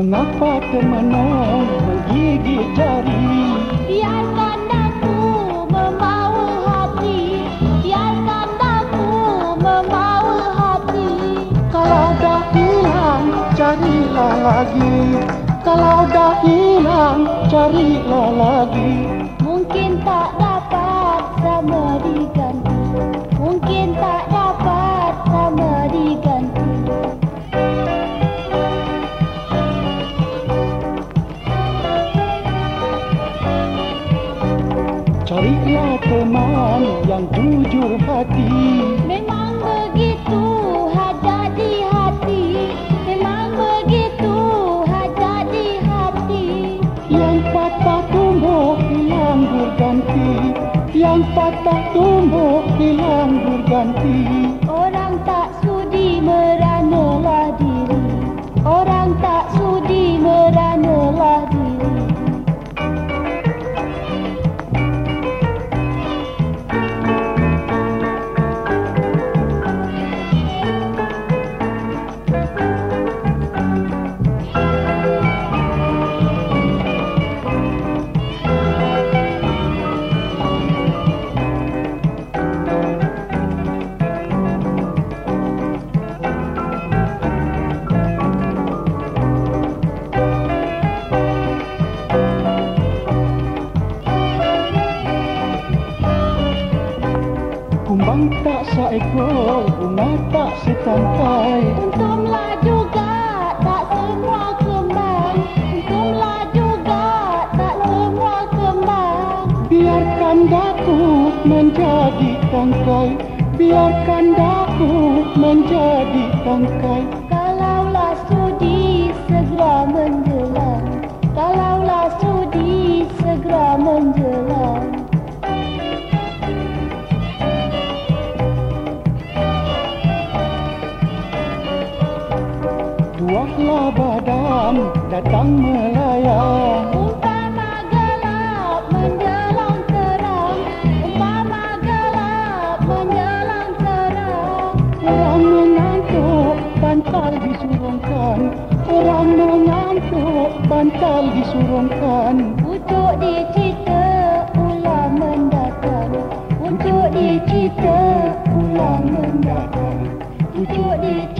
Mengapa termenung menggigit jari? Biarkan aku membawa hati, biarkan aku membawa hati. Kalau dah hilang, carilah lagi. Kalau dah hilang, carilah lagi. Mungkin tak dapat sama diganti, mungkin tak dapat sama diganti. Carilah teman yang jujur hati. Memang begitu ada di hati, memang begitu ada di hati. Yang patah tumbuh hilang berganti, yang patah tumbuh hilang berganti. Orang tak sudi meranalah diri, orang tak sudi meranalah diri. Kumbang tak seekor, bunga tak setangkai. Untumlah juga tak semua kembang, untumlah juga tak semua kembang. Biarkan daku menjadi tangkai, biarkan daku menjadi tangkai. Kalaulah sudi segera menjelang, kalaulah sudi segera menjelang. Tuahlah badan datang melayang. Umpama gelap menjelang terang, umpama gelap menjelang terang. Orang mengantuk bantal disurungkan, orang mengantuk bantal disurungkan. Untuk dicita ulang mendatang, untuk dicita ulang mendatang, untuk dicita